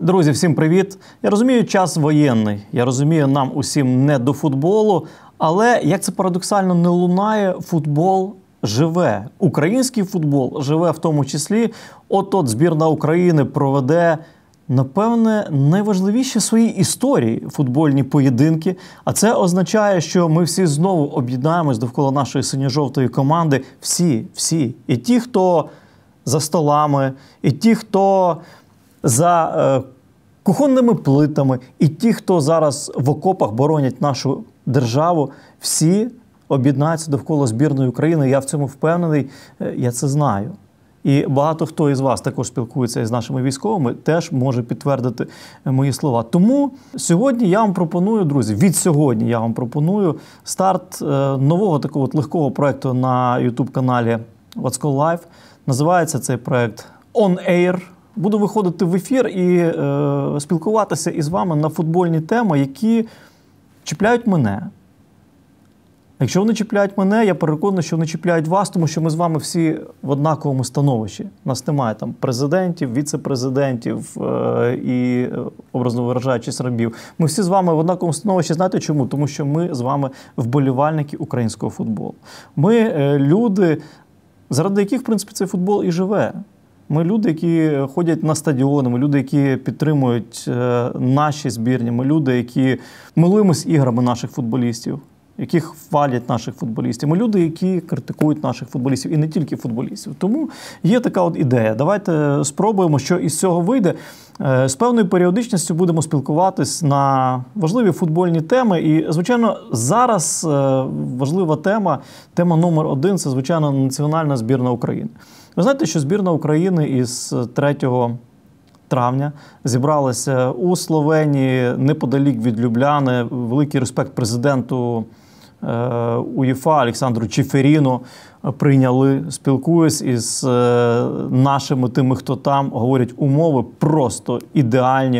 Друзі, всім привіт! Я розумію, час воєнний, я розумію, нам усім не до футболу, але, як це парадоксально не лунає, футбол живе. Український футбол живе в тому числі. От збірна України проведе, напевне, найважливіші в своїй історії футбольні поєдинки. А це означає, що ми всі знову об'єднаємось довкола нашої синьо-жовтої команди. Всі. І ті, хто за столами, і ті, хто за кухонними плитами, і ті, хто зараз в окопах боронять нашу державу, всі об'єднаються довкола збірної України. Я в цьому впевнений, я це знаю. І багато хто із вас також спілкується із нашими військовими, теж може підтвердити мої слова. Тому сьогодні я вам пропоную, друзі, від сьогодні я вам пропоную старт нового такого легкого проєкту на YouTube-каналі What's Call Live. Називається цей проєкт On Air. Буду виходити в ефір і спілкуватися із вами на футбольні теми, які чіпляють мене. Якщо вони чіпляють мене, я переконаний, що вони чіпляють вас, тому що ми з вами всі в однаковому становищі. У нас немає там президентів, віце-президентів і, образно виражаючись, рабів. Ми всі з вами в однаковому становищі. Знаєте чому? Тому що ми з вами вболівальники українського футболу. Ми люди, заради яких, в принципі, цей футбол і живе. Ми люди, які ходять на стадіони, ми люди, які підтримують наші збірні, ми люди, які милуємось іграми наших футболістів, які хвалять наших футболістів. Ми люди, які критикують наших футболістів, і не тільки футболістів. Тому є така от ідея. Давайте спробуємо, що із цього вийде. З певною періодичністю будемо спілкуватись на важливі футбольні теми. І, звичайно, зараз важлива тема номер 1 – це, звичайно, національна збірна України. Ви знаєте, що збірна України із 3 травня зібралася у Словенії, неподалік від Любляни. Великий респект президенту УЄФА Олександру Чеферіну прийняли. Спілкуюсь із нашими тими, хто там, говорять, умови просто ідеальні.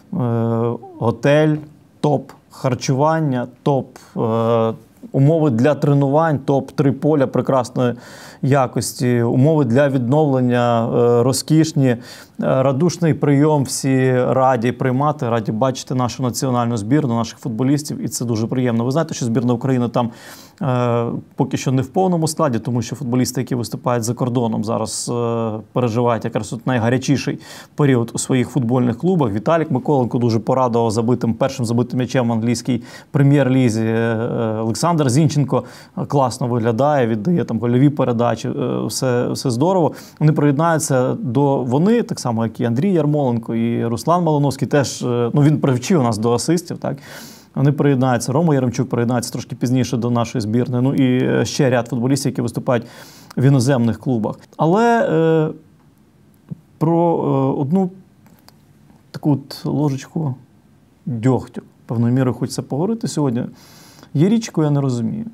Готель, топ харчування, топ умови для тренувань, топ-3 поля прекрасної якості, умови для відновлення розкішні, радушний прийом, всі раді приймати, раді бачити нашу національну збірну, наших футболістів, і це дуже приємно. Ви знаєте, що збірна України там поки що не в повному складі, тому що футболісти, які виступають за кордоном, зараз переживають якраз от найгарячіший період у своїх футбольних клубах. Віталік Миколенко дуже порадував першим забитим м'ячем в англійській прем'єр-лізі. Олександр Зінченко класно виглядає, віддає там гольові передачі, все здорово. Вони приєднаються вони, так само, як і Андрій Ярмоленко, і Руслан Малиновський, теж, він привчив нас до асистів, так? Вони приєднаються, Рома Яремчук приєднається трошки пізніше до нашої збірної, і ще ряд футболістів, які виступають в іноземних клубах. Але про одну таку от ложечку дьогтю, певною мірою хочеться поговорити сьогодні. Є річ, яку я не розумію.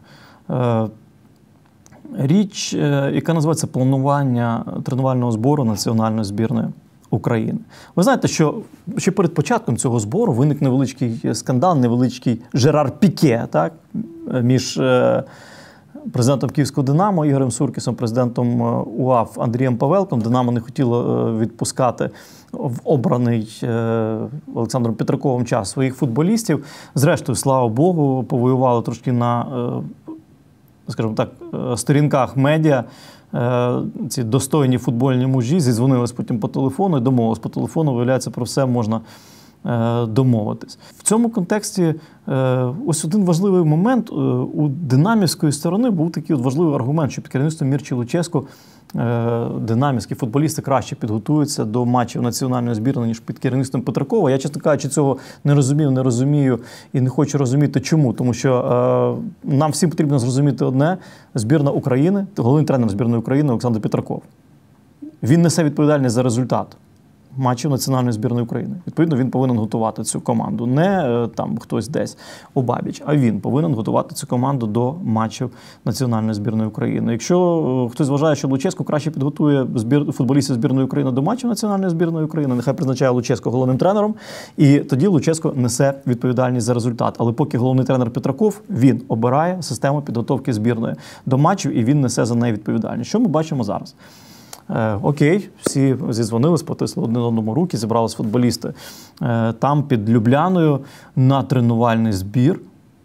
Річ, яка називається планування тренувального збору національної збірної України. Ви знаєте, що ще перед початком цього збору виник невеличкий скандал, невеличкий Жерар Піке, так? Між президентом Київського «Динамо» Ігорем Суркісом, президентом УАФ Андрієм Павелком. «Динамо» не хотіло відпускати в обраний Олександром Петраковим час своїх футболістів. Зрештою, слава Богу, повоювали трошки на, скажімо так, сторінках медіа. Ці достойні футбольні мужі зідзвонились потім по телефону і домовились по телефону. Виявляється, про все можна домовитись. В цьому контексті ось один важливий момент. У динамівської сторони був такий от важливий аргумент, що під керівництвом Мірчі Луческо динамівські футболісти краще підготуються до матчів національної збірної, ніж під керівництвом Петракова. Я, чесно кажучи, цього не розумію і не хочу розуміти чому. Тому що нам всім потрібно зрозуміти одне. Збірна України, головний тренер збірної України Олександр Петраков. Він несе відповідальність за результат матчів національної збірної України. Відповідно, він повинен готувати цю команду. Не там хтось десь обабіч, а він повинен готувати цю команду до матчів національної збірної України. Якщо хтось вважає, що Луческо краще підготує футболістів збірної України до матчів національної збірної України, нехай призначає Луческо головним тренером, і тоді Луческо несе відповідальність за результат. Але поки головний тренер Петраков, він обирає систему підготовки збірної до матчів, і він несе за неї відповідальність. Що ми бачимо зараз? Окей, всі зідзвонились, потиснули один одному руки, зібрались футболісти там під Любляною на тренувальний збір.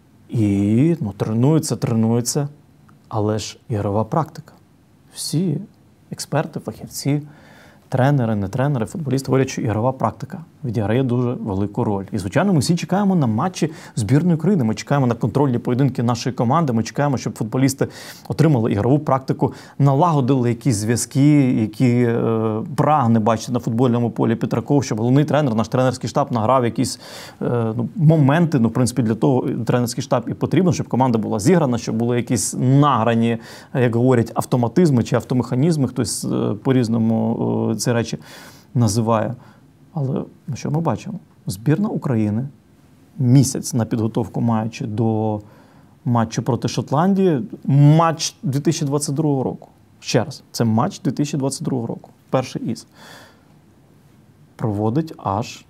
І тренуються, але ж ігрова практика. Всі експерти, фахівці, тренери, не тренери, футболісти говорять, що ігрова практика відіграє дуже велику роль. І, звичайно, ми всі чекаємо на матчі збірної України, ми чекаємо на контрольні поєдинки нашої команди, ми чекаємо, щоб футболісти отримали ігрову практику, налагодили якісь зв'язки, які прагне бачити на футбольному полі Петраков, щоб головний тренер, наш тренерський штаб награв якісь моменти, в принципі, для того тренерський штаб і потрібен, щоб команда була зіграна, щоб були якісь награні, як говорять, автоматизми чи автомеханізми, хтось по-різному ці речі називає. Але що ми бачимо? Збірна України місяць на підготовку маючи до матчу проти Шотландії, матч 2022 року. Ще раз, це матч 2022 року. Перший із. Проводить аж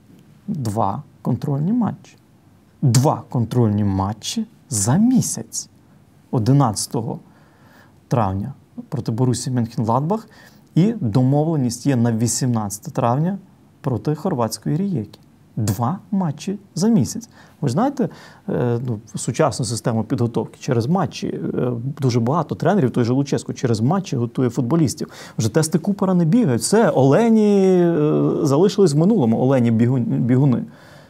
2 контрольні матчі. 2 контрольні матчі за місяць. 11 травня проти Борусії Менхенгладбах і домовленість є на 18 травня проти хорватської Рієки. 2 матчі за місяць. Ви ж знаєте, сучасну систему підготовки через матчі. Дуже багато тренерів, той же Луческо, через матчі готує футболістів. Вже тести Купера не бігають. Все, олені залишились в минулому, олені бігуни.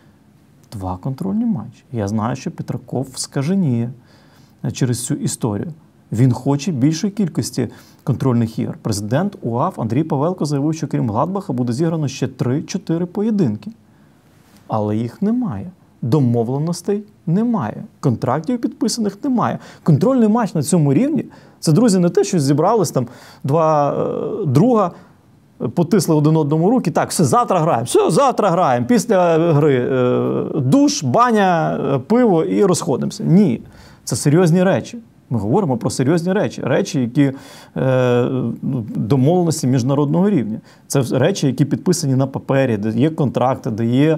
2 контрольні матчі. Я знаю, що Петраков скаженіє через цю історію. Він хоче більшої кількості контрольних ігор. Президент УАФ Андрій Павелко заявив, що крім Гладбаха буде зіграно ще 3-4 поєдинки. Але їх немає. Домовленостей немає. Контрактів підписаних немає. Контрольний матч на цьому рівні – це, друзі, не те, що зібрались там 2 друга, потисли один одному руки, так, все, завтра граємо. Після гри душ, баня, пиво і розходимося. Ні, це серйозні речі. Ми говоримо про серйозні речі, які домовленості міжнародного рівня. Це речі, які підписані на папері, де є контракти, де є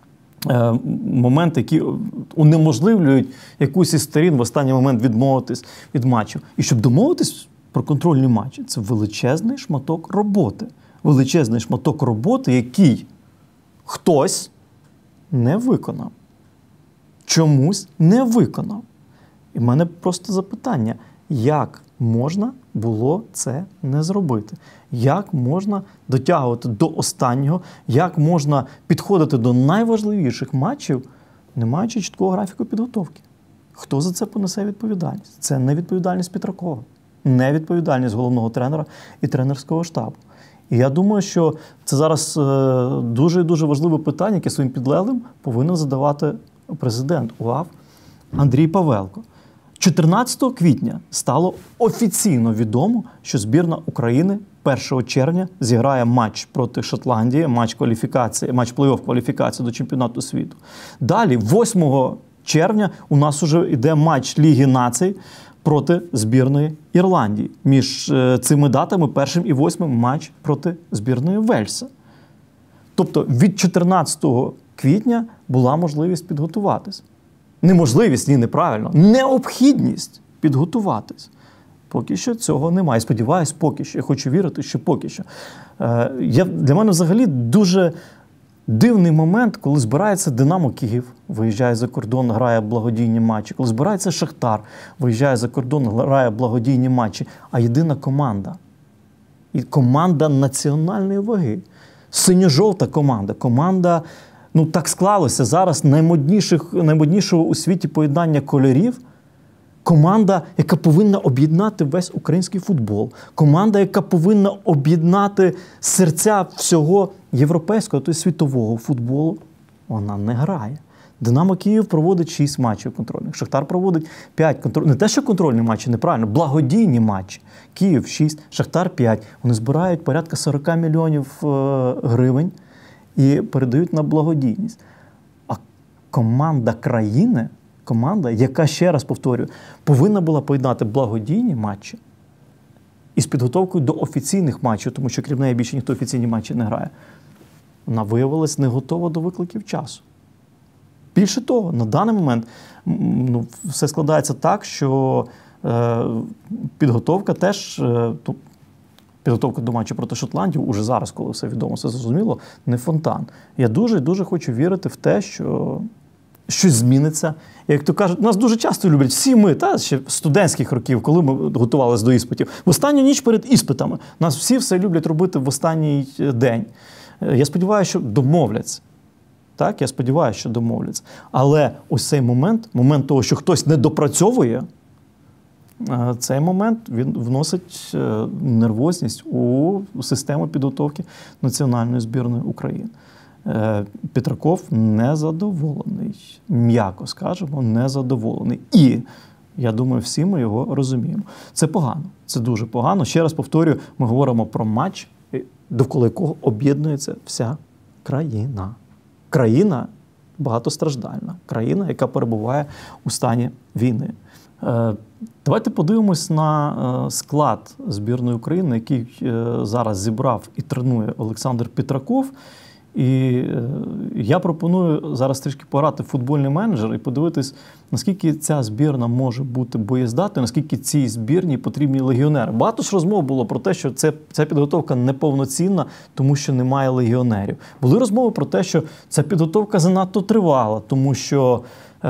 моменти, які унеможливлюють якусь із сторін в останній момент відмовитись від матчу. І щоб домовитись про контрольні матчі, це величезний шматок роботи. Величезний шматок роботи, який хтось не виконав. Чомусь не виконав. І в мене просто запитання, як можна було це не зробити? Як можна дотягувати до останнього? Як можна підходити до найважливіших матчів, не маючи чіткого графіку підготовки? Хто за це понесе відповідальність? Це не відповідальність Петракова, не відповідальність головного тренера і тренерського штабу. І я думаю, що це зараз дуже і дуже важливе питання, яке своїм підлеглим повинен задавати президент УАФ Андрій Павелко. 14 квітня стало офіційно відомо, що збірна України 1 червня зіграє матч проти Шотландії, матч плей-офф кваліфікації до чемпіонату світу. Далі, 8 червня, у нас вже йде матч Ліги націй проти збірної Ірландії. Між цими датами, 1 і 8 матч проти збірної Вельса. Тобто від 14 квітня була можливість підготуватись. Неможливість, ні, неправильно. Необхідність підготуватись. Поки що цього немає. Сподіваюсь, поки що. Я хочу вірити, що поки що. Для мене взагалі дуже дивний момент, коли збирається Динамо Київ, виїжджає за кордон, грає благодійні матчі. Коли збирається Шахтар, виїжджає за кордон, грає благодійні матчі. А єдина команда. І команда національної ваги. Синьо-жовта команда. Команда, так склалося зараз, наймоднішого у світі поєднання кольорів. Команда, яка повинна об'єднати весь український футбол. Команда, яка повинна об'єднати серця всього європейського, то й світового футболу. Вона не грає. Динамо Київ проводить 6 матчів контрольних. Шахтар проводить 5 контрольних. Не те, що контрольні матчі, неправильно, благодійні матчі. Київ 6, Шахтар 5. Вони збирають порядка 40 мільйонів гривень і передають на благодійність. А команда країни, команда, яка, ще раз повторюю, повинна була поєднати благодійні матчі із підготовкою до офіційних матчів, тому що крім неї більше ніхто офіційні матчі не грає, вона виявилась не готова до викликів часу. Більше того, на даний момент все складається так, що підготовка теж підготовка до матчу проти Шотландії, уже зараз, коли все відомо, все зрозуміло, не фонтан. Я дуже хочу вірити в те, що щось зміниться. Як то кажуть, нас дуже часто люблять, всі ми, ще студентських років, коли ми готувалися до іспитів, в останню ніч перед іспитами. Нас всі все люблять робити в останній день. Я сподіваюся, що домовляться. Так, я сподіваюся, що домовляться. Але ось цей момент того, що хтось не допрацьовує, цей момент він вносить нервозність у систему підготовки національної збірної України. Петраков незадоволений, м'яко скажемо, незадоволений. І, я думаю, всі ми його розуміємо. Це погано, це дуже погано. Ще раз повторюю, ми говоримо про матч, довкола якого об'єднується вся країна. Країна багатостраждальна, країна, яка перебуває у стані війни. Давайте подивимось на склад збірної України, який зараз зібрав і тренує Олександр Петраков. І я пропоную зараз трішки пограти в футбольний менеджер і подивитись, наскільки ця збірна може бути боєздатною, наскільки цій збірній потрібні легіонери. Багато ж розмов було про те, що ця підготовка неповноцінна, тому що немає легіонерів. Були розмови про те, що ця підготовка занадто тривала, тому що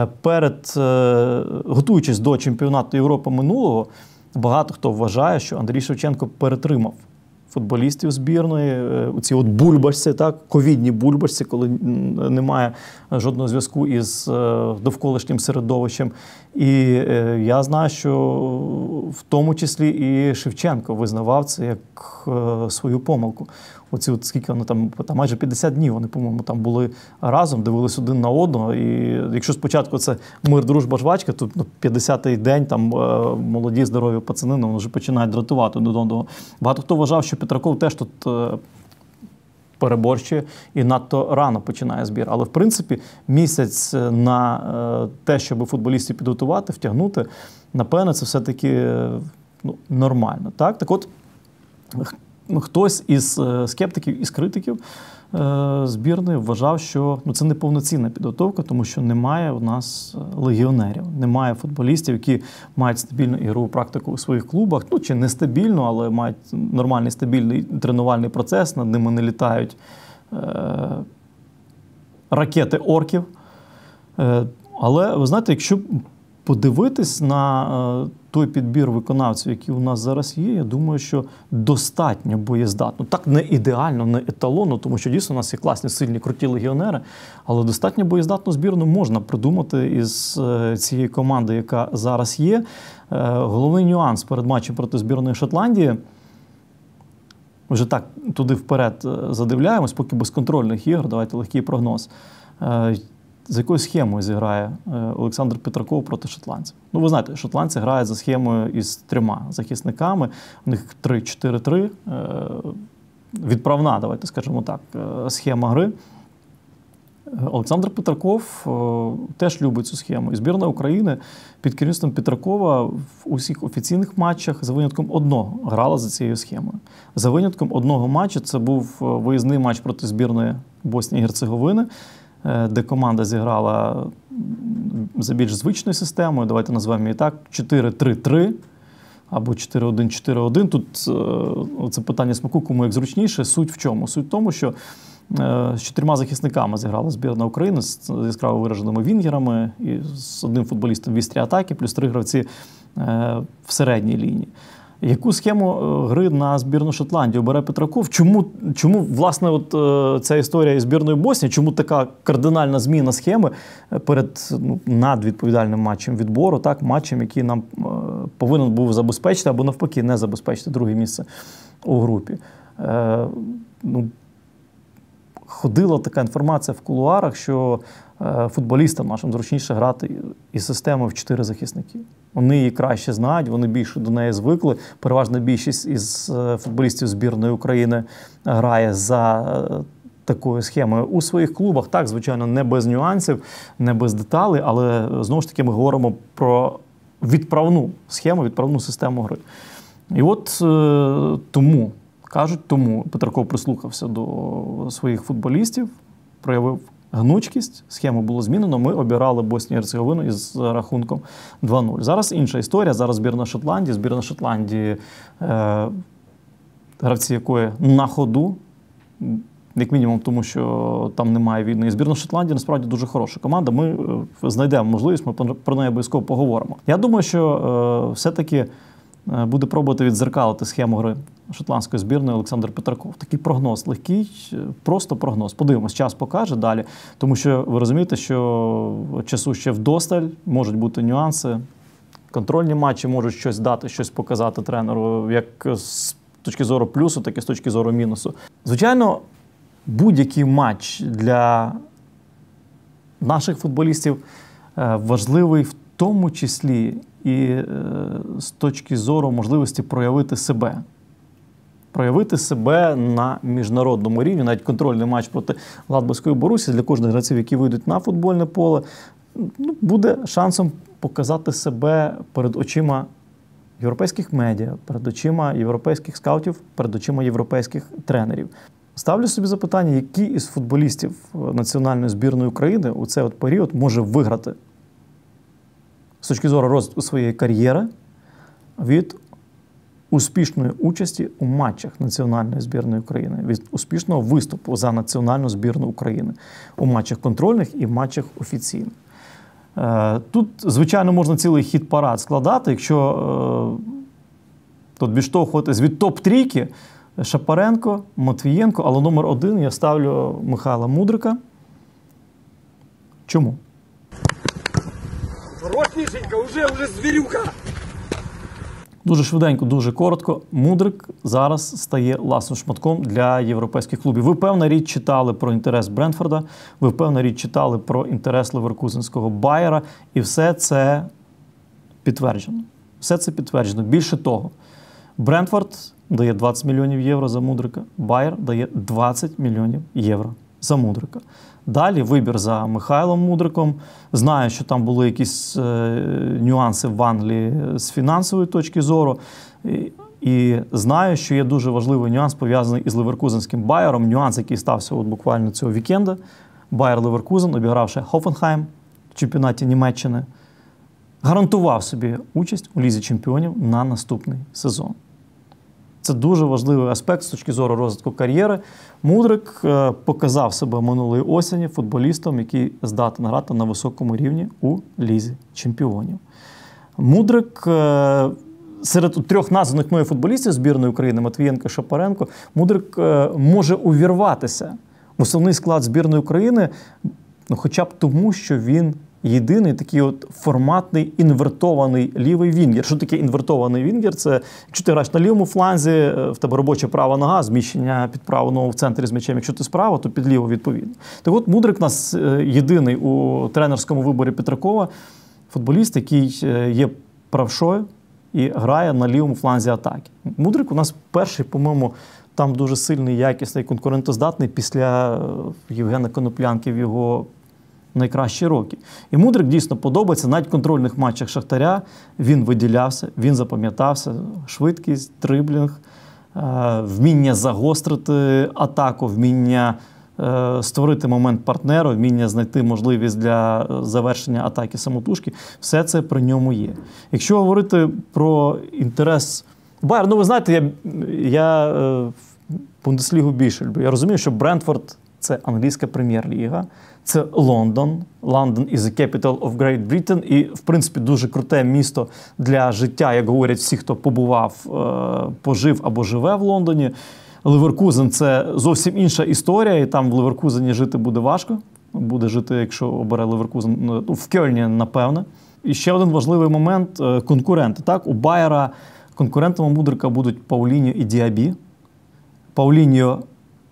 готуючись до чемпіонату Європи минулого, багато хто вважає, що Андрій Шевченко перетримав футболістів збірної, оці от бульбашці, ковідні бульбашці, коли немає жодного зв'язку із довколишнім середовищем. І я знаю, що в тому числі і Шевченко визнавав це як свою помилку. Оці от скільки вони там майже 50 днів вони, по-моєму, там були разом, дивились один на одного. І якщо спочатку це мир, дружба, жвачка, то 50-й день там молоді, здорові пацани, вони вже починають дратувати до одного. Багато хто вважав, що Петраков теж тут переборщує і надто рано починає збір. Але, в принципі, місяць на те, щоб футболістів підготувати, втягнути, напевно, це все-таки нормально. Так от, хтось із скептиків, із критиків збірної вважав, що це неповноцінна підготовка, тому що немає у нас легіонерів, немає футболістів, які мають стабільну ігрову практику у своїх клубах, чи не стабільну, але мають нормальний стабільний тренувальний процес, над ними не літають ракети орків. Але, ви знаєте, якщо подивитись на той підбір виконавців, який у нас зараз є, я думаю, що достатньо боєздатно. Так, не ідеально, не еталонно, тому що дійсно у нас є класні, сильні, круті легіонери, але достатньо боєздатну збірну можна придумати із цієї команди, яка зараз є. Головний нюанс перед матчем проти збірної Шотландії, вже так туди вперед задивляємось, поки безконтрольних ігор, давайте легкий прогноз. З якою схемою зіграє Олександр Петраков проти шотландців? Ви знаєте, шотландці грають за схемою із 3 захисниками. У них 3-4-3. Відправна, давайте скажемо так, схема гри. Олександр Петраков теж любить цю схему. І збірна України під керівництвом Петракова в усіх офіційних матчах за винятком одного грала за цією схемою. За винятком одного матчу це був виїзний матч проти збірної Боснії і Герцеговини, де команда зіграла за більш звичною системою, давайте назвемо її так, 4-3-3 або 4-1-4-1. Тут це питання смаку, кому як зручніше. Суть в чому? Суть в тому, що з 4 захисниками зіграла збірна України, з яскраво вираженими вінгерами і з одним футболістом в вістрі атаки, плюс 3 гравці в середній лінії. Яку схему гри на збірну Шотландію бере Петраков? Чому власне, ця історія із збірною Боснії, чому така кардинальна зміна схеми перед надвідповідальним матчем відбору, матчем, який нам повинен був забезпечити, або навпаки не забезпечити друге місце у групі? Ходила така інформація в кулуарах, що футболістам нашим зручніше грати із системою в 4 захисники. Вони її краще знають, вони більше до неї звикли. Переважна більшість із футболістів збірної України грає за такою схемою у своїх клубах. Так, звичайно, не без нюансів, не без деталей, але знову ж таки ми говоримо про відправну схему, відправну систему гри. І от тому Петраков прислухався до своїх футболістів, проявив гнучкість, схему було змінено, ми обирали Боснію і Герцеговину із рахунком 2-0. Зараз інша історія, зараз збірна Шотландії гравці якої на ходу, як мінімум, тому що там немає війни. І збірна Шотландії насправді дуже хороша команда. Ми знайдемо можливість, ми про неї обов'язково поговоримо. Я думаю, що все-таки буде пробувати віддзеркалити схему гри шотландської збірної Олександр Петраков. Такий прогноз легкий, просто прогноз. Подивимось, час покаже далі. Тому що ви розумієте, що часу ще вдосталь, можуть бути нюанси. Контрольні матчі можуть щось дати, щось показати тренеру, як з точки зору плюсу, так і з точки зору мінусу. Звичайно, будь-який матч для наших футболістів важливий в тому числі і з точки зору можливості проявити себе. Проявити себе на міжнародному рівні, навіть контрольний матч проти Гладбаської Борусі для кожних гравців, які вийдуть на футбольне поле, буде шансом показати себе перед очима європейських медіа, перед очима європейських скаутів, перед очима європейських тренерів. Ставлю собі запитання, який із футболістів національної збірної України у цей період може виграти з точки зору розвитку своєї кар'єри від успішної участі у матчах національної збірної України, від успішного виступу за національну збірну України у матчах контрольних і в матчах офіційних. Тут, звичайно, можна цілий хіт-парад складати, якщо тут відштовхуватись від топ-трійки Шапаренко, Матвієнко, але номер 1 я ставлю Михайла Мудрика. Чому? Рот, Мишенька, уже звірюка! Дуже швиденько, дуже коротко. Мудрик зараз стає ласним шматком для європейських клубів. Ви, певна річ, читали про інтерес Брентфорда, ви, певна річ, читали про інтерес леверкузенського Байера, і все це підтверджено. Все це підтверджено. Більше того, Брентфорд дає 20 мільйонів євро за Мудрика, Байер дає 20 мільйонів євро за Мудрика. Далі вибір за Михайлом Мудриком. Знаю, що там були якісь нюанси в Англії з фінансової точки зору. І знаю, що є дуже важливий нюанс, пов'язаний із леверкузенським Байером. Нюанс, який стався от буквально цього вікенда. Байер Леверкузен, обігравши Хофенхайм в чемпіонаті Німеччини, гарантував собі участь у Лізі чемпіонів на наступний сезон. Це дуже важливий аспект з точки зору розвитку кар'єри. Мудрик показав себе минулої осені футболістом, який здатен грати на високому рівні у Лізі чемпіонів. Мудрик серед трьох названих мною футболістів збірної України Матвієнко, Шапаренко, Мудрик може увірватися в основний склад збірної України, хоча б тому, що він єдиний такий от форматний інвертований лівий вінгер. Що таке інвертований вінгер? Це якщо ти граєш на лівому фланзі, в тебе робоча права нога, зміщення під праву ногу в центрі з м'ячем. Якщо ти справа, то під ліву відповідно. Так от Мудрик у нас єдиний у тренерському виборі Петракова футболіст, який є правшою і грає на лівому фланзі атаки. Мудрик у нас перший, по-моєму, там дуже сильний, якісний, конкурентоздатний після Євгена Коноплянки в його найкращі роки. І Мудрик дійсно подобається. Навіть в контрольних матчах Шахтаря він виділявся, він запам'ятався. Швидкість, дриблінг, вміння загострити атаку, вміння створити момент партнеру, вміння знайти можливість для завершення атаки самотужки. Все це при ньому є. Якщо говорити про інтерес Байер, ну ви знаєте, я Бундеслігу більше люблю. Я розумію, що Брентфорд – це англійська прем'єр-ліга, це Лондон. London is the capital of Great Britain. І, в принципі, дуже круте місто для життя, як говорять всі, хто побував, пожив або живе в Лондоні. Леверкузен – це зовсім інша історія, і там в Леверкузені жити буде важко. Буде жити, якщо обере Леверкузен, в Кельні, напевне. І ще один важливий момент – конкуренти. Так? У Байера конкурентами Мудрика будуть Пауліньо і Діабі. Пауліньо,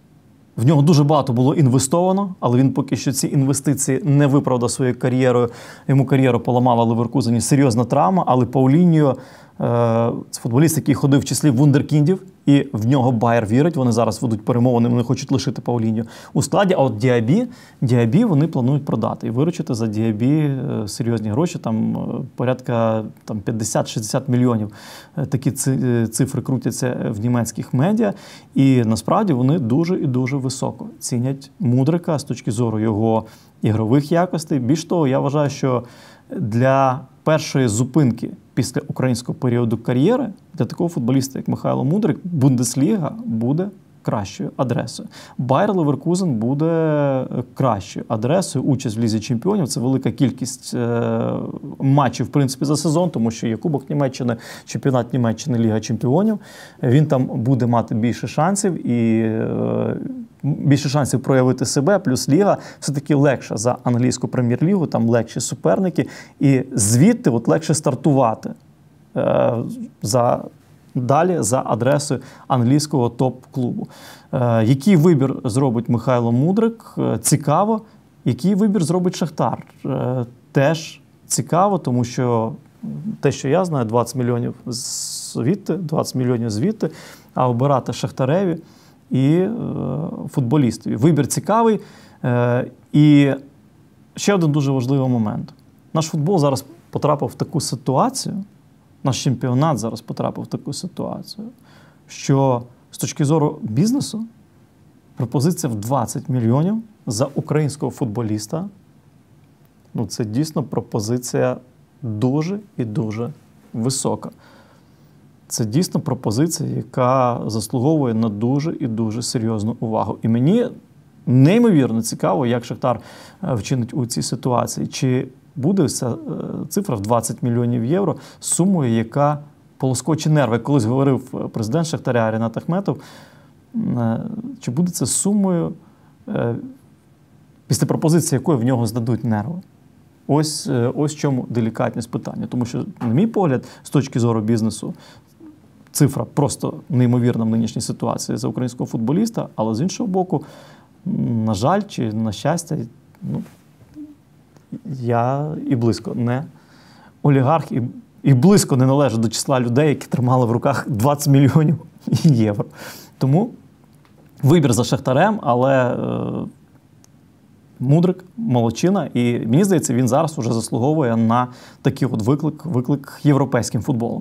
в нього дуже багато було інвестовано, але він поки що ці інвестиції не виправдав своєю кар'єрою. Йому кар'єру поламала в Леверкузені серйозна травма, але Пауліньо – це футболіст, який ходив в числі вундеркіндів, і в нього Байер вірить. Вони зараз ведуть перемовини, вони хочуть лишити Пауліньо у складі. А от Діабі вони планують продати і виручити за Діабі серйозні гроші, там порядка 50-60 мільйонів. Такі цифри крутяться в німецьких медіа. І насправді вони дуже і дуже високо цінять Мудрика з точки зору його ігрових якостей. Більш того, я вважаю, що для першої зупинки після українського періоду кар'єри для такого футболіста, як Михайло Мудрик, Бундесліга буде кращою адресою. Байер Леверкузен буде кращою адресою. Участь в Лізі чемпіонів – це велика кількість матчів, в принципі, за сезон, тому що є Кубок Німеччини, чемпіонат Німеччини, Ліга чемпіонів. Він там буде мати більше шансів і більше шансів проявити себе, плюс Ліга все-таки легша за англійську прем'єр-лігу, там легші суперники, і звідти от легше стартувати далі за адресою англійського топ-клубу. Який вибір зробить Михайло Мудрик? Цікаво. Який вибір зробить Шахтар? Теж цікаво, тому що те, що я знаю, 20 мільйонів звідти, а обирати Шахтареві і футболістові. Вибір цікавий. І ще один дуже важливий момент. Наш футбол зараз потрапив в таку ситуацію, наш чемпіонат зараз потрапив в таку ситуацію, що з точки зору бізнесу пропозиція в 20 мільйонів за українського футболіста, ну це дійсно пропозиція дуже і дуже висока. Це дійсно пропозиція, яка заслуговує на дуже і дуже серйозну увагу. І мені неймовірно цікаво, як Шахтар вчинить у цій ситуації. Чи буде ця цифра в 20 мільйонів євро сумою, яка полоскоче нерви. Колись говорив президент Шахтаря Рінат Ахметов, чи буде це сумою, після пропозиції якої в нього здадуть нерви. Ось в чому делікатність питання. Тому що, на мій погляд, з точки зору бізнесу, цифра просто неймовірна в нинішній ситуації за українського футболіста, але з іншого боку, на жаль чи на щастя, ну, я і близько не олігарх, і близько не належу до числа людей, які тримали в руках 20 мільйонів євро. Тому вибір за Шахтарем, але Мудрик молодчина, і мені здається, він зараз уже заслуговує на такий от виклик європейським футболом.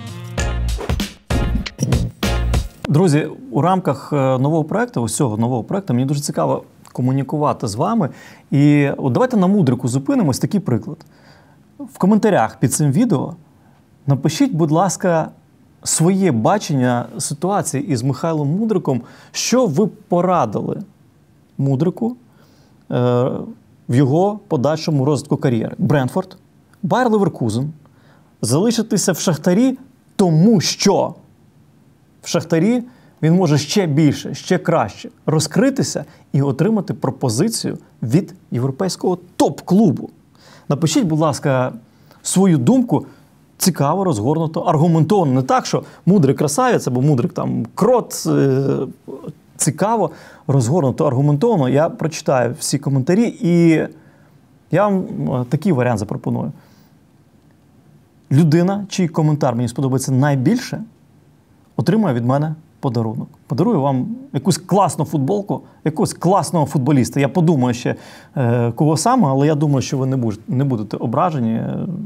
Друзі, у рамках нового проєкту, ось цього нового проєкту, мені дуже цікаво комунікувати з вами. І от давайте на Мудрику зупинимось. Такий приклад. В коментарях під цим відео напишіть, будь ласка, своє бачення ситуації із Михайлом Мудриком, що ви порадили Мудрику в його подальшому розвитку кар'єри. Брентфорд, Байер Леверкузен, залишитися в Шахтарі, тому що в Шахтарі він може ще більше, ще краще розкритися і отримати пропозицію від європейського топ-клубу. Напишіть, будь ласка, свою думку цікаво, розгорнуто, аргументовано. Не так, що Мудрик красавець, або Мудрик там крот. Цікаво, розгорнуто, аргументовано. Я прочитаю всі коментарі і я вам такий варіант запропоную. Людина, чий коментар мені сподобається найбільше, отримує від мене подарунок. Подарую вам якусь класну футболку, якогось класного футболіста. Я подумаю ще, кого саме, але я думаю, що ви не будете ображені.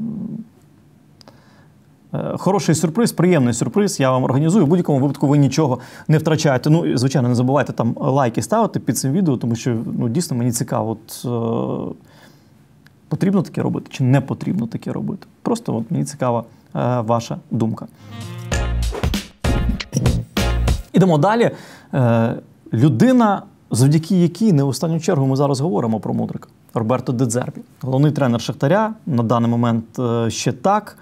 Хороший сюрприз, приємний сюрприз я вам організую. В будь-якому випадку ви нічого не втрачаєте. Ну, звичайно, не забувайте там лайки ставити під цим відео, тому що дійсно мені цікаво, потрібно таке робити чи не потрібно таке робити. Просто мені цікава ваша думка. Ідемо далі. Людина, завдяки якій, не в останню чергу, ми зараз говоримо про Мудрика. Роберто Де Дзербі. Головний тренер Шахтаря, на даний момент ще так.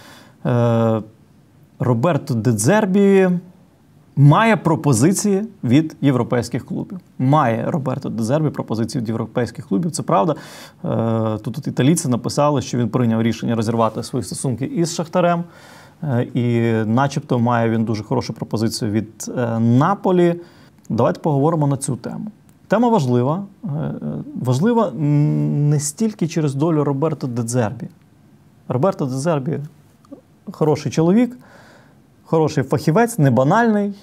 Роберто Де Дзербі має пропозиції від європейських клубів. Має Роберто Де Дзербі пропозиції від європейських клубів. Це правда. Тут італійці написали, що він прийняв рішення розірвати свої стосунки із Шахтарем. І начебто має він дуже хорошу пропозицію від Наполі. Давайте поговоримо на цю тему. Тема важлива. Важлива не стільки через долю Роберто Де Дзербі. Роберто Де Дзербі хороший чоловік, хороший фахівець, не банальний,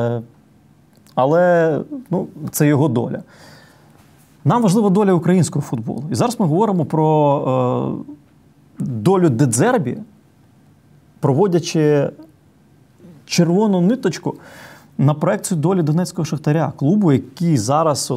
але це його доля. Нам важлива доля українського футболу. І зараз ми говоримо про долю Де Дзербі, проводячи червону ниточку на проекцію долі Донецького Шахтаря, клубу, який зараз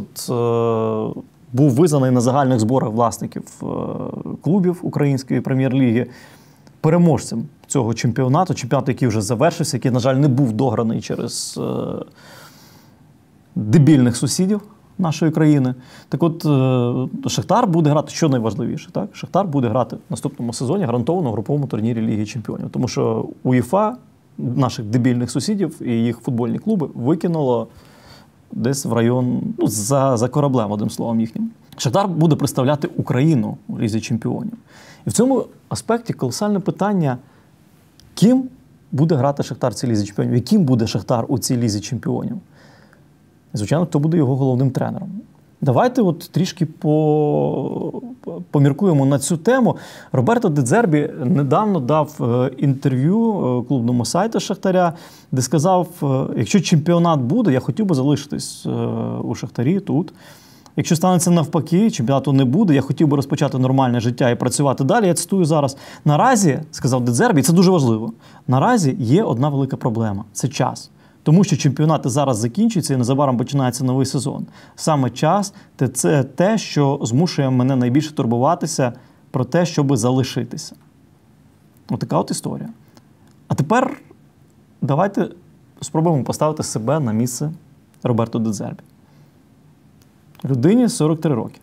був визнаний на загальних зборах власників клубів Української прем'єр-ліги переможцем цього чемпіонату, який вже завершився, який, на жаль, не був дограний через дебільних сусідів нашої країни. Так от, Шахтар буде грати, що найважливіше, так? Шахтар буде грати в наступному сезоні гарантовано в груповому турнірі Ліги Чемпіонів. Тому що УЄФА наших дебільних сусідів і їх футбольні клуби викинуло десь в район, за кораблем, одним словом їхнім. Шахтар буде представляти Україну у Лізі Чемпіонів. І в цьому аспекті колосальне питання, ким буде грати Шахтар в цій Лізі Чемпіонів, яким буде Шахтар у цій Лізі Чемпіонів. Звичайно, хто буде його головним тренером. Давайте трішки поміркуємо на цю тему. Роберто Де Дзербі недавно дав інтерв'ю клубному сайту Шахтаря, де сказав, якщо чемпіонат буде, я хотів би залишитись у Шахтарі тут. Якщо станеться навпаки, чемпіонату не буде, я хотів би розпочати нормальне життя і працювати далі. Я цитую зараз. Наразі, сказав Де Дзербі, і це дуже важливо, наразі є одна велика проблема – це час. Тому що чемпіонати зараз закінчуються і незабаром починається новий сезон. Саме час – це те, що змушує мене найбільше турбуватися про те, щоб залишитися. Отака історія. А тепер давайте спробуємо поставити себе на місце Роберто Де Дзербі. Людині 43 роки.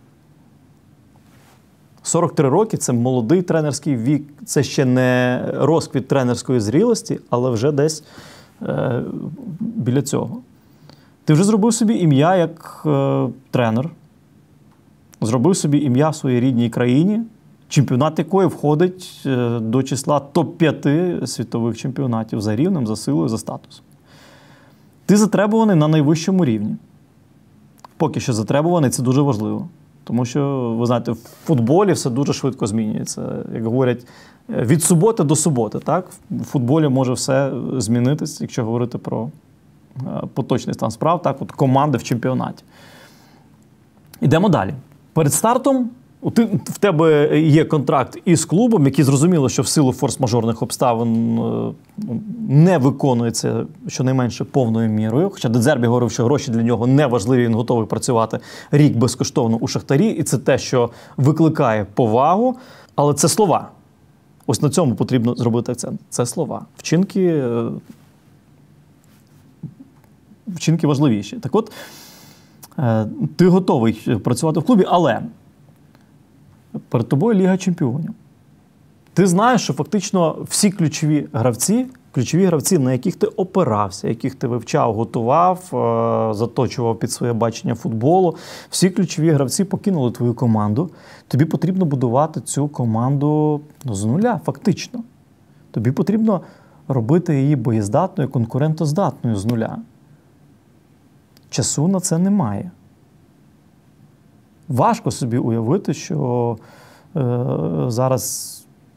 43 роки – це молодий тренерський вік, це ще не розквіт тренерської зрілості, але вже десь біля цього. Ти вже зробив собі ім'я як тренер, зробив собі ім'я в своїй рідній країні, чемпіонат якої входить до числа топ-5 світових чемпіонатів за рівнем, за силою, за статусом. Ти затребуваний на найвищому рівні. Поки що затребуваний, це дуже важливо. Тому що, ви знаєте, в футболі все дуже швидко змінюється. Як говорять, від суботи до суботи. Так? В футболі може все змінитись, якщо говорити про поточний стан справ, так? Команди в чемпіонаті. Ідемо далі. Перед стартом в тебе є контракт із клубом, який зрозуміло, що в силу форс-мажорних обставин не виконується щонайменше повною мірою. Хоча Де Дзербі говорив, що гроші для нього не важливі, він готовий працювати рік безкоштовно у Шахтарі. І це те, що викликає повагу. Але це слова. Ось на цьому потрібно зробити акцент. Це слова. Вчинки важливіші. Так от, ти готовий працювати в клубі, але перед тобою Ліга Чемпіонів. Ти знаєш, що фактично всі ключові гравці, на яких ти опирався, яких ти вивчав, готував, заточував під своє бачення футболу, всі ключові гравці покинули твою команду. Тобі потрібно будувати цю команду з нуля, фактично. Тобі потрібно робити її боєздатною, конкурентоздатною з нуля. Часу на це немає. Важко собі уявити, що зараз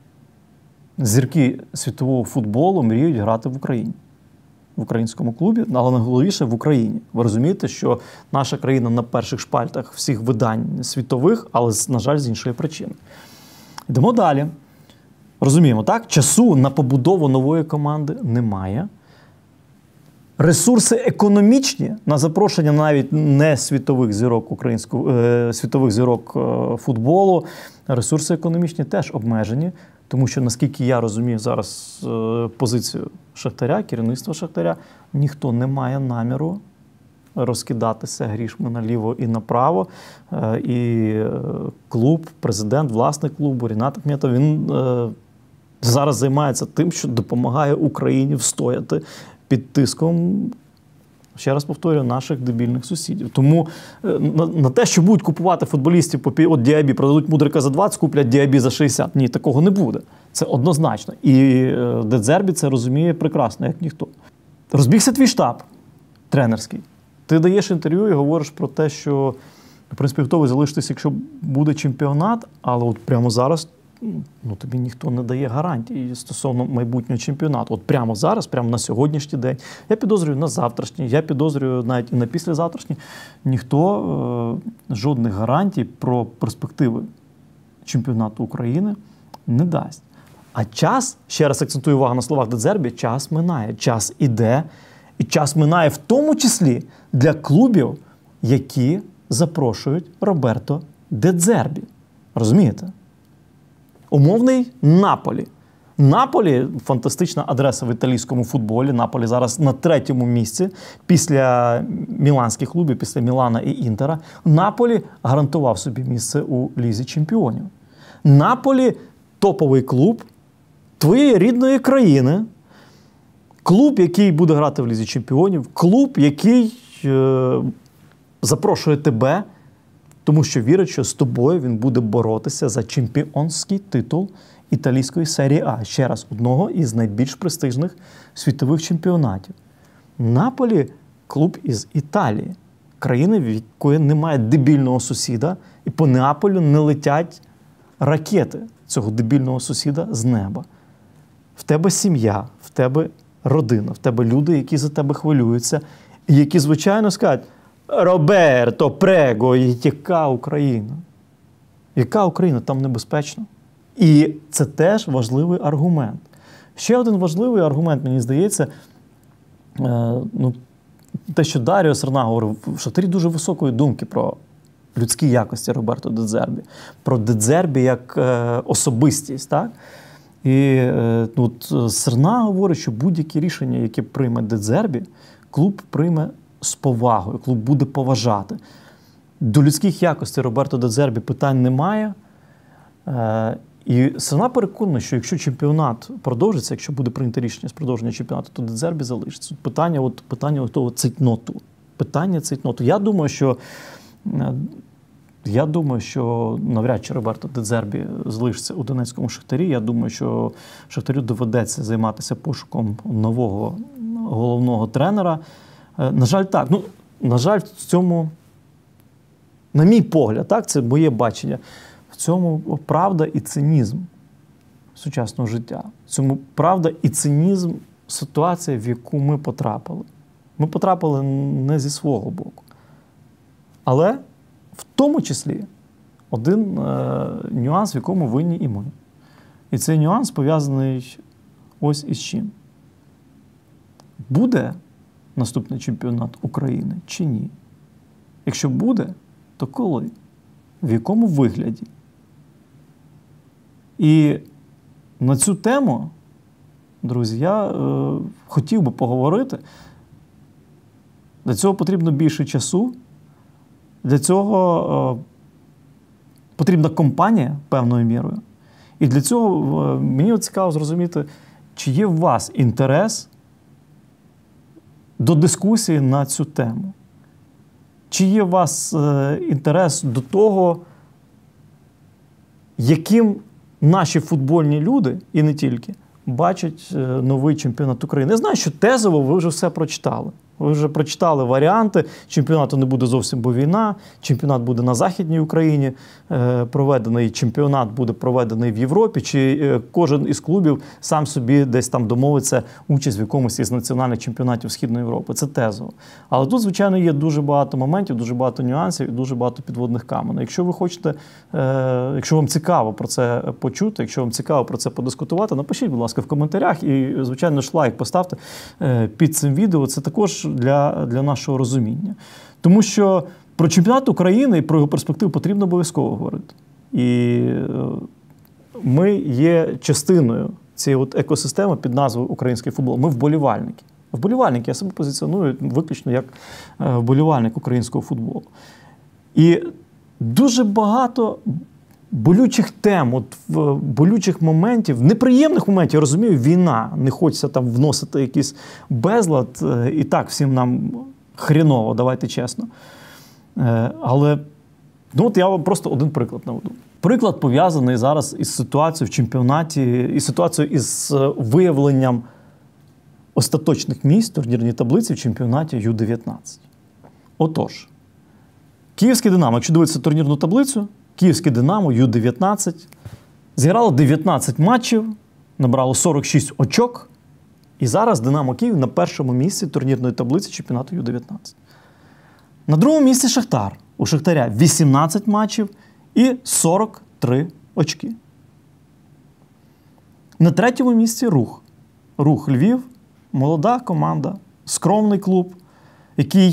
зірки світового футболу мріють грати в Україні. В українському клубі, але найголовніше в Україні. Ви розумієте, що наша країна на перших шпальтах всіх видань світових, але, на жаль, з іншої причини. Йдемо далі. Розуміємо, так? Часу на побудову нової команди немає. Ресурси економічні на запрошення навіть не світових зірок футболу, ресурси економічні теж обмежені, тому що, наскільки я розумію зараз позицію Шахтаря, керівництва Шахтаря, ніхто не має наміру розкидатися грішми наліво і направо. І клуб, президент, власник клубу Рінат Ахметов, він зараз займається тим, що допомагає Україні встояти під тиском, ще раз повторюю, наших дебільних сусідів. Тому на те, що будуть купувати футболістів, от Діабі продадуть Мудрика за 20, куплять Діабі за 60. Ні, такого не буде. Це однозначно. І Де Дзербі це розуміє прекрасно, як ніхто. Розбігся твій штаб тренерський. Ти даєш інтерв'ю і говориш про те, що, в принципі, готовий залишитися, якщо буде чемпіонат, але от прямо зараз тобі ніхто не дає гарантії стосовно майбутнього чемпіонату. От прямо зараз, прямо на сьогоднішній день, я підозрюю на завтрашній, я підозрюю навіть і на післязавтрашній, ніхто жодних гарантій про перспективи чемпіонату України не дасть. А час, ще раз акцентую увагу на словах Де Дзербі, час минає, час іде, і час минає в тому числі для клубів, які запрошують Роберто Де Дзербі. Розумієте? Умовний Наполі Наполі – фантастична адреса в італійському футболі. Наполі зараз на 3-му місці після міланських клубів, після Мілана і Інтера. Наполі гарантував собі місце у Лізі чемпіонів. Наполі – топовий клуб твоєї рідної країни. Клуб, який буде грати в Лізі чемпіонів. Клуб, який запрошує тебе, тому що вірить, що з тобою він буде боротися за чемпіонський титул італійської серії А. Ще раз, одного із найбільш престижних світових чемпіонатів. Наполі – клуб із Італії. Країни, в якої немає дебільного сусіда, і по Неаполю не летять ракети цього дебільного сусіда з неба. В тебе сім'я, в тебе родина, в тебе люди, які за тебе хвилюються, і які, звичайно, скажуть: Роберто, прего, яка Україна? Яка Україна? Там небезпечно. І це теж важливий аргумент. Ще один важливий аргумент, мені здається, те, що Даріо Серна говорив, в Шахтарі дуже високої думки про людські якості Роберто Де Дзербі, про Де Дзербі як особистість, так? І Серна говорить, що будь-які рішення, які прийме Де Дзербі, клуб прийме з повагою, клуб буде поважати. До людських якостей Роберто Де Дзербі питань немає. І Серна переконана, що якщо чемпіонат продовжиться, якщо буде прийнято рішення з продовження чемпіонату, то Де Дзербі залишиться. Питання того цейтноту. Питання цейтноту. Я думаю, що навряд чи Роберто Де Дзербі залишиться у Донецькому Шахтарі. Я думаю, що Шахтарю доведеться займатися пошуком нового головного тренера. На жаль, так. На жаль, в цьому, на мій погляд, так, це моє бачення, в цьому правда і цинізм сучасного життя. В цьому правда і цинізм ситуації, в яку ми потрапили. Ми потрапили не зі свого боку. Але в тому числі один нюанс, в якому винні і ми. І цей нюанс пов'язаний ось із чим. Буде наступний чемпіонат України чи ні? Якщо буде, то коли? В якому вигляді? І на цю тему, друзі, я хотів би поговорити. Для цього потрібно більше часу. Для цього потрібна компанія певною мірою. І для цього мені цікаво зрозуміти, чи є у вас інтерес до дискусії на цю тему. Чи є у вас інтерес до того, яким наші футбольні люди, і не тільки, бачать новий чемпіонат України? Я знаю, що тезово ви вже все прочитали. Ви вже прочитали варіанти. Чемпіонату не буде зовсім, бо війна. Чемпіонат буде на Західній Україні проведений. Чемпіонат буде проведений в Європі. Чи кожен із клубів сам собі десь там домовиться участь в якомусь із національних чемпіонатів Східної Європи. Це тезово. Але тут, звичайно, є дуже багато моментів, дуже багато нюансів і дуже багато підводних каменів. Якщо ви хочете, якщо вам цікаво про це почути, якщо вам цікаво про це подискутувати, напишіть, будь ласка, в коментарях і, звичайно ж, лайк поставте під цим відео. Це також для нашого розуміння. Тому що про чемпіонат України і про його перспективу потрібно обов'язково говорити. І ми є частиною цієї екосистеми під назвою «Український футбол». Ми вболівальники. Вболівальники, я себе позиціоную виключно як вболівальник українського футболу. І дуже багато болючих тем, болючих моментів, неприємних моментів, я розумію, війна, не хочеться там вносити якийсь безлад, і так всім нам хріново, давайте чесно. Але я вам просто один приклад наведу. Приклад пов'язаний зараз із ситуацією в чемпіонаті, із ситуацією із виявленням остаточних місць в турнірній таблиці в чемпіонаті Ю-19. Отож, Київське «Динамо», якщо дивитися турнірну таблицю, Київське «Динамо» Ю-19 зіграло 19 матчів, набрало 46 очок, і зараз «Динамо» Київ на першому місці турнірної таблиці чемпіонату Ю-19. На другому місці «Шахтар». У «Шахтаря» 18 матчів і 43 очки. На третьому місці «Рух». «Рух» Львів, молода команда, скромний клуб, який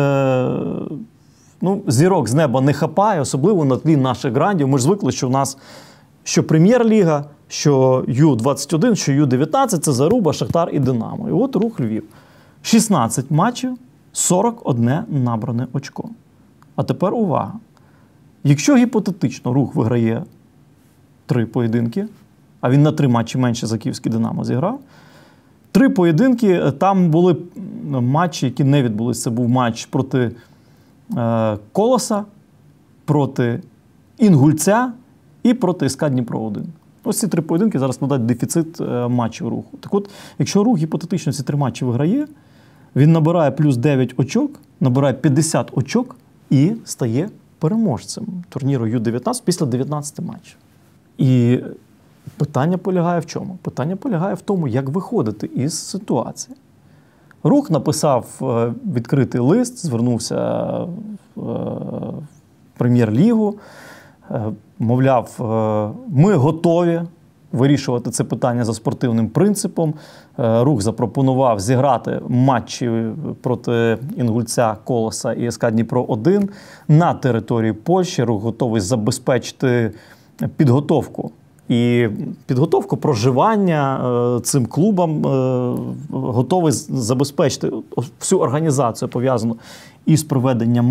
зірок з неба не хапає, особливо на тлі наших грандів. Ми ж звикли, що в нас що Прем'єр-ліга, що Ю-21, що Ю-19 – це Заруба, Шахтар і Динамо. І от Рух Львів. 16 матчів, 41 набране очко. А тепер увага. Якщо гіпотетично Рух виграє 3 поєдинки, а він на 3 матчі менше за київський Динамо зіграв, 3 поєдинки, там були матчі, які не відбулися. Це був матч проти Колоса, проти Інгульця і проти СК Дніпро-1. Ось ці 3 поєдинки зараз складають дефіцит матчів Руху. Так от, якщо Рух гіпотетично ці 3 матчі виграє, він набирає плюс 9 очок, набирає 50 очок і стає переможцем турніру Ю-19 після 19 матчів. І питання полягає в чому? Питання полягає в тому, як виходити із ситуації. Рух написав відкритий лист, звернувся в Прем'єр-лігу, мовляв, ми готові вирішувати це питання за спортивним принципом. Рух запропонував зіграти матчі проти Інгульця, Колоса і СК Дніпро-1 на території Польщі. Рух готовий забезпечити підготовку. І підготовку, проживання цим клубам готовий забезпечити всю організацію, пов'язану із проведенням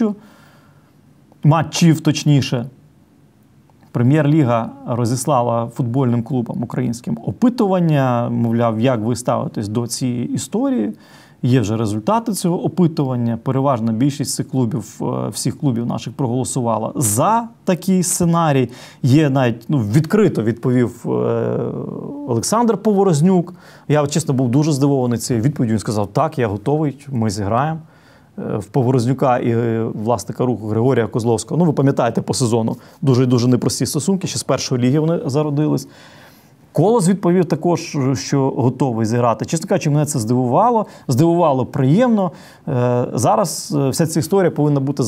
матчів, точніше. Прем'єр-ліга розіслала футбольним клубам українським опитування, мовляв, як ви ставитесь до цієї історії. Є вже результати цього опитування. Переважна більшість цих клубів, всіх клубів наших проголосувала за такий сценарій. Є навіть, відкрито відповів Олександр Поворознюк. Я, чесно, був дуже здивований цією відповіддю. Він сказав, так, я готовий, ми зіграємо. В Поворознюка і власника Руху Григорія Козловського. Ви пам'ятаєте по сезону, дуже непрості стосунки, ще з першої ліги вони зародились. Колос відповів також, що готовий зіграти. Чесно кажучи, мене це здивувало. Здивувало приємно. Зараз вся ця історія повинна бути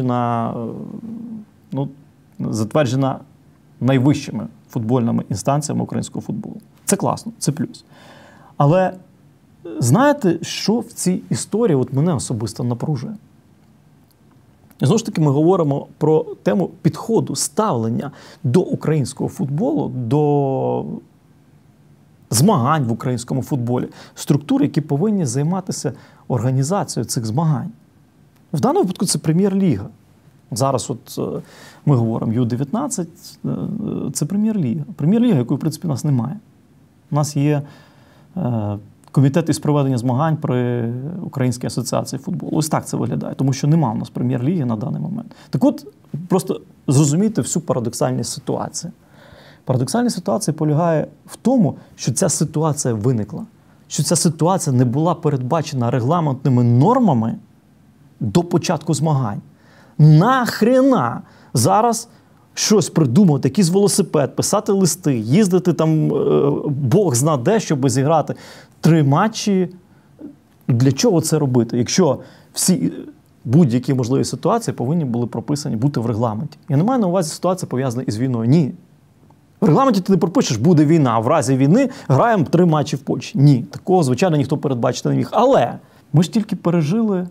затверджена найвищими футбольними інстанціями українського футболу. Це класно, це плюс. Але знаєте, що в цій історії мене особисто напружує? Знову ж таки, ми говоримо про тему підходу, ставлення до українського футболу, до змагань в українському футболі, структури, які повинні займатися організацією цих змагань. В даному випадку це Прем'єр-ліга. Зараз ми говоримо Ю-19, це Прем'єр-ліга. Прем'єр-ліга, якої, в принципі, у нас немає. У нас є комітет із проведення змагань при Українській асоціації футболу. Ось так це виглядає, тому що нема у нас Прем'єр-ліги на даний момент. Так от, просто зрозумійте всю парадоксальність ситуації. Парадоксальність ситуації полягає в тому, що ця ситуація виникла, що ця ситуація не була передбачена регламентними нормами до початку змагань. Нахрена зараз щось придумати, якийсь велосипед, писати листи, їздити там Бог зна де, щоб зіграти 3 матчі. Для чого це робити, якщо всі будь-які можливі ситуації повинні були прописані бути в регламенті? Я не маю на увазі ситуація пов'язана із війною. Ні. В регламенті ти не пропишеш, буде війна, а в разі війни граємо 3 матчі в Польщі. Ні, такого, звичайно, ніхто передбачити не міг. Але ми ж тільки пережили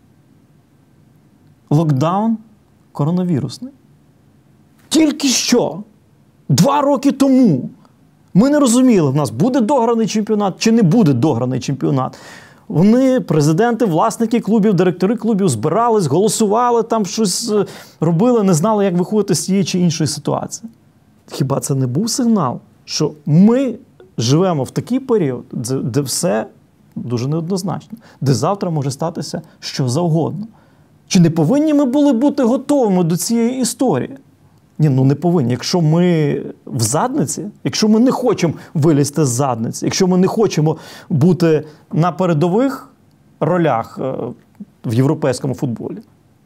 локдаун коронавірусний. Тільки що, 2 роки тому, ми не розуміли, в нас буде дограний чемпіонат чи не буде дограний чемпіонат. Вони, президенти, власники клубів, директори клубів збирались, голосували, там щось робили, не знали, як виходити з тієї чи іншої ситуації. Хіба це не був сигнал, що ми живемо в такий період, де все дуже неоднозначно, де завтра може статися що завгодно? Чи не повинні ми були бути готовими до цієї історії? Ні, не повинні. Якщо ми в задниці, якщо ми не хочемо вилізти з задниці, якщо ми не хочемо бути на передових ролях в європейському футболі,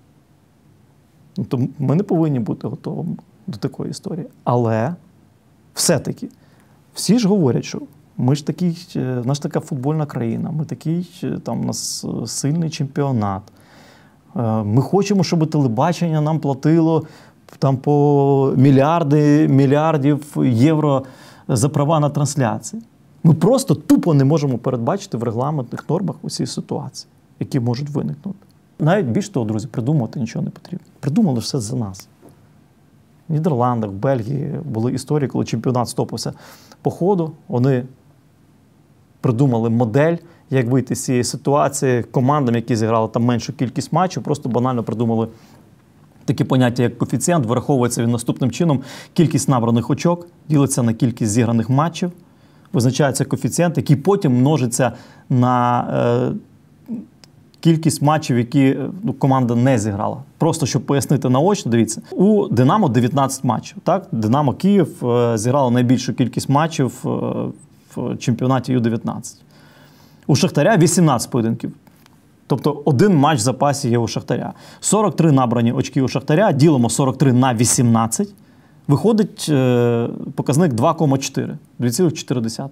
то ми не повинні бути готовими до такої історії. Але все-таки всі ж говорять, що ми ж в нас така футбольна країна, ми такий, там у нас сильний чемпіонат. Ми хочемо, щоб телебачення нам платило там по мільярдів євро за права на трансляції. Ми просто тупо не можемо передбачити в регламентних нормах усі ситуації, які можуть виникнути. Навіть більш того, друзі, придумувати нічого не потрібно. Придумали все за нас. В Нідерландах, в Бельгії були історії, коли чемпіонат стопився по ходу. Вони придумали модель, як вийти з цієї ситуації. Командам, які зіграли там меншу кількість матчів, просто банально придумали таке поняття, як коефіцієнт. Вираховується він наступним чином. Кількість набраних очок ділиться на кількість зіграних матчів. Визначається коефіцієнт, який потім множиться на кількість матчів, які команда не зіграла. Просто, щоб пояснити наочно, дивіться, у «Динамо» 19 матчів. Так? «Динамо» Київ зіграло найбільшу кількість матчів в чемпіонаті Ю-19. У «Шахтаря» 18 поєдинків. Тобто один матч в запасі є у «Шахтаря». 43 набрані очки у «Шахтаря», ділимо 43 на 18. Виходить показник 2,4. 2,4.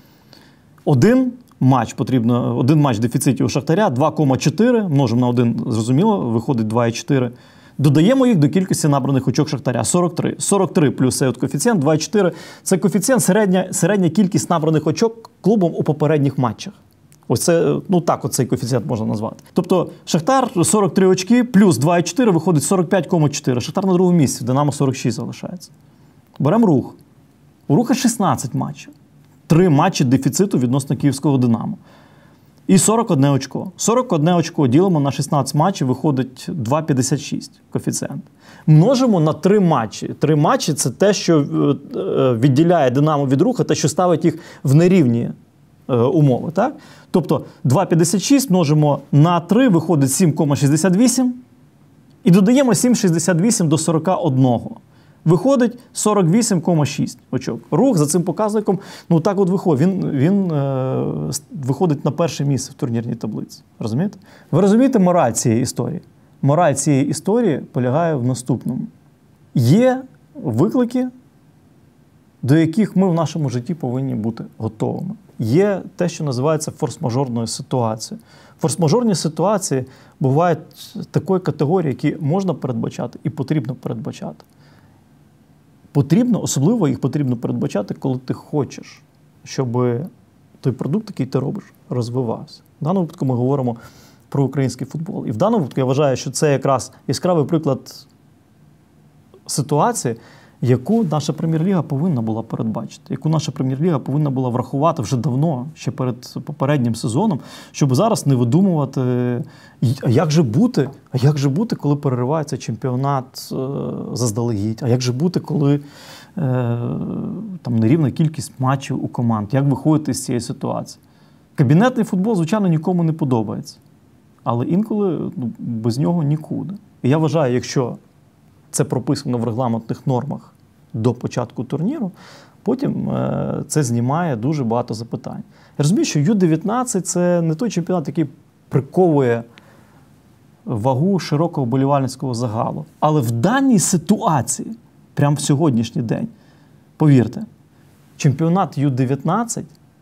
Один матч в дефіциті у «Шахтаря» 2,4, множимо на 1, зрозуміло, виходить 2,4. Додаємо їх до кількості набраних очок «Шахтаря» – 43. 43 плюс цей коефіцієнт 2,4 – це коефіцієнт середня кількість набраних очок клубом у попередніх матчах. Ось це, так цей коефіцієнт можна назвати. Тобто «Шахтар» 43 очки плюс 2,4 виходить 45,4. «Шахтар» на другому місці, в «Динамо» 46 залишається. Беремо «Рух». У «Руха» 16 матчів. 3 матчі дефіциту відносно київського «Динамо». І 41 очко. 41 очко ділимо на 16 матчів, виходить 2,56 коефіцієнт. Множимо на 3 матчі. 3 матчі – це те, що відділяє «Динамо» від «Руха», те, що ставить їх в нерівні умови. Так? Тобто 2,56 множимо на 3, виходить 7,68. І додаємо 7,68 до 41. Виходить 48,6 очок. «Рух» за цим показником, так от виходить. Він виходить на перше місце в турнірній таблиці. Розумієте? Ви розумієте мораль цієї історії? Мораль цієї історії полягає в наступному. Є виклики, до яких ми в нашому житті повинні бути готовими. Є те, що називається форс-мажорною ситуацією. Форс-мажорні ситуації бувають такої категорії, які можна передбачати і потрібно передбачати. Особливо їх потрібно передбачати, коли ти хочеш, щоб той продукт, який ти робиш, розвивався. В даному випадку ми говоримо про український футбол. І в даному випадку я вважаю, що це якраз яскравий приклад ситуації, яку наша Прем'єр-ліга повинна була передбачити, яку наша Прем'єр-ліга повинна була врахувати вже давно, ще перед попереднім сезоном, щоб зараз не видумувати, а як же бути, коли переривається чемпіонат заздалегідь, а як же бути, коли нерівна кількість матчів у команд, як виходити з цієї ситуації. Кабінетний футбол, звичайно, нікому не подобається, але інколи без нього нікуди. І я вважаю, якщо це прописано в регламентних нормах до початку турніру, потім це знімає дуже багато запитань. Я розумію, що Ю-19 – це не той чемпіонат, який приковує вагу широкого вболівальницького загалу. Але в даній ситуації, прямо в сьогоднішній день, повірте, чемпіонат Ю-19,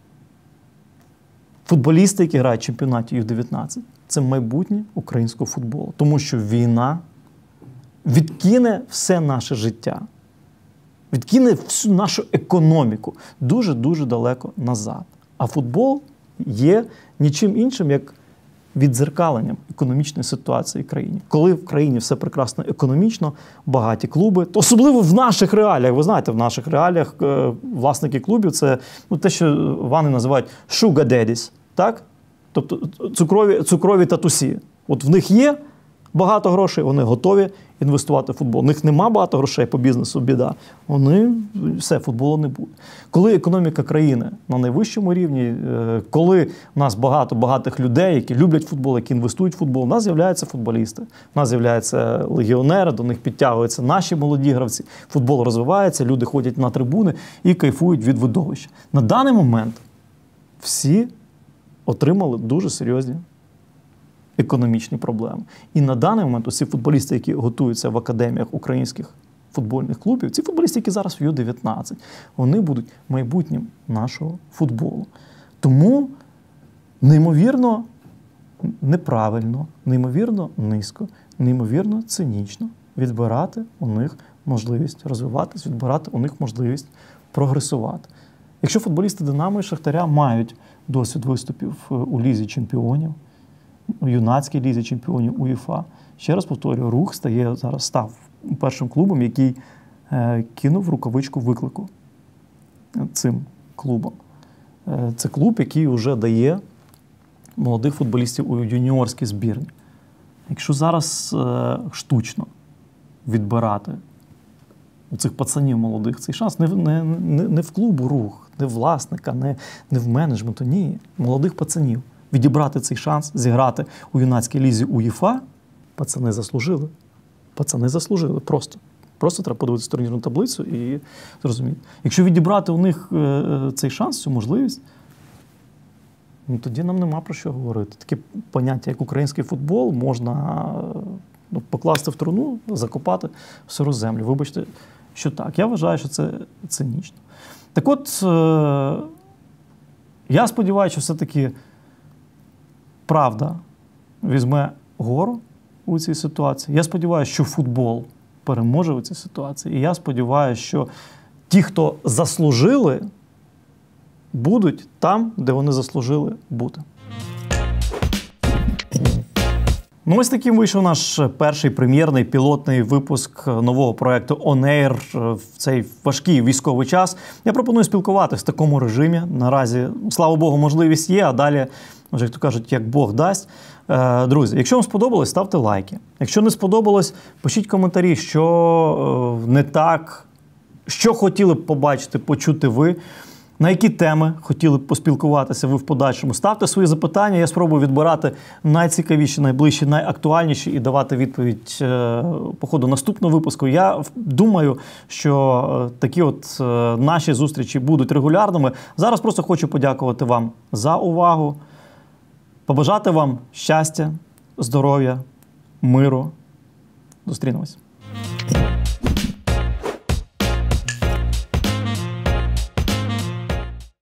футболісти, які грають в чемпіонаті Ю-19, це майбутнє українського футболу. Тому що війна відкине все наше життя, відкине всю нашу економіку дуже-дуже далеко назад. А футбол є нічим іншим, як віддзеркаленням економічної ситуації в країні. Коли в країні все прекрасно економічно, багаті клуби, то особливо в наших реаліях, ви знаєте, в наших реаліях власники клубів – це те, що вони називають sugar daddies, так? Тобто цукрові татусі. От в них є багато грошей, вони готові інвестувати в футбол. У них нема багато грошей по бізнесу, біда. Футболу не буде. Коли економіка країни на найвищому рівні, коли в нас багато багатих людей, які люблять футбол, які інвестують в футбол, у нас з'являються футболісти, у нас з'являються легіонери, до них підтягуються наші молоді гравці. Футбол розвивається, люди ходять на трибуни і кайфують від видовища. На даний момент всі отримали дуже серйозні економічні проблеми. І на даний момент усі футболісти, які готуються в академіях українських футбольних клубів, ці футболісти, які зараз в Ю-19, вони будуть майбутнім нашого футболу. Тому неймовірно неправильно, неймовірно низько, неймовірно цинічно відбирати у них можливість розвиватись, відбирати у них можливість прогресувати. Якщо футболісти «Динамо» і «Шахтаря» мають досвід виступів у Лізі чемпіонів, у юнацькій Лізі чемпіонів УЄФА. Ще раз повторюю, «Рух» став першим клубом, який кинув рукавичку виклику цим клубам. Це клуб, який вже дає молодих футболістів у юніорській збірні. Якщо зараз штучно відбирати у цих пацанів молодих цей шанс, не в клубу «Рух», не в власника, не в менеджменту, ні. Молодих пацанів. Відібрати цей шанс, зіграти у юнацькій лізі УЄФА, пацани заслужили. Пацани заслужили просто. Просто треба подивитися турнірну таблицю і зрозуміти. Якщо відібрати у них цей шанс, цю можливість, ну, тоді нам нема про що говорити. Таке поняття, як український футбол, можна покласти в труну, закопати в сиру землю. Вибачте, що так. Я вважаю, що це цинічно. Так от, я сподіваюся, що все-таки правда візьме гору у цій ситуації. Я сподіваюся, що футбол переможе у цій ситуації. І я сподіваюся, що ті, хто заслужили, будуть там, де вони заслужили бути. Ну, ось таким вийшов наш перший прем'єрний пілотний випуск нового проєкту On Air в цей важкий військовий час. Я пропоную спілкуватися в такому режимі. Наразі, слава Богу, можливість є, а далі, вже, як то кажуть, як Бог дасть. Друзі, якщо вам сподобалось, ставте лайки. Якщо не сподобалось, пишіть коментарі, що не так, що хотіли б побачити, почути ви. На які теми хотіли б поспілкуватися ви в подальшому? Ставте свої запитання, я спробую відбирати найцікавіші, найближчі, найактуальніші і давати відповідь по ходу наступного випуску. Я думаю, що такі от наші зустрічі будуть регулярними. Зараз просто хочу подякувати вам за увагу, побажати вам щастя, здоров'я, миру. Зустрінемось.